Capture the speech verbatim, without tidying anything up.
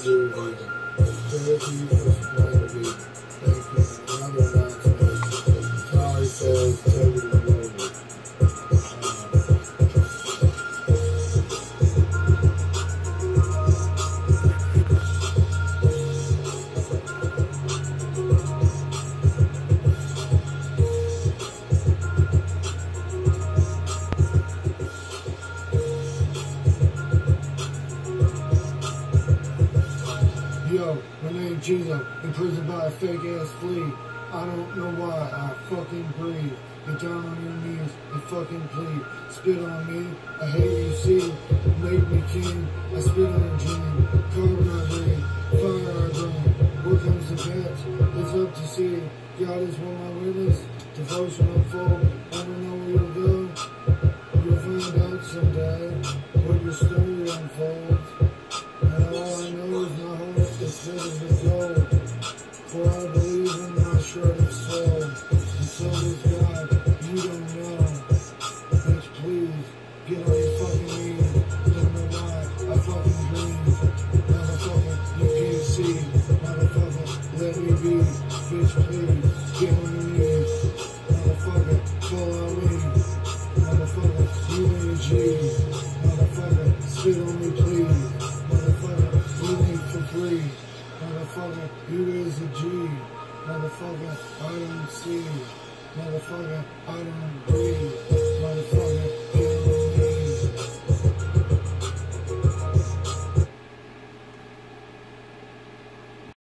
Rudy. Therapy for Spidey. Thank you. Another announcement. Sorry says Toby the Movie. Yo, my name's Gino, imprisoned by a fake ass flea. I don't know why I fucking breathe. Get down on your knees and fucking plead. Spit on me, I hate you see. Make me king, I spit on your gene. Carbon I breathe, fire I burn. What comes to pass? It's up to see. God is one my witness, devotion unfold. I don't know where you'll go. You'll find out someday what your story unfolds. And all I know is my heart is filled with gold. For I believe in my shredded soul. And so does God, you don't know. Bitch, please, get on your fucking knees. Don't know why I fucking dream. Motherfucker, you can't see. Motherfucker, let me be. Bitch, please, get on your knees. Motherfucker, follow me. Motherfucker, you ain't a G. Motherfucker, spit on me, please. Motherfucker, living for free. Motherfucker, you is a G. Motherfucker, I don't see. Motherfucker, I don't breathe. Motherfucker,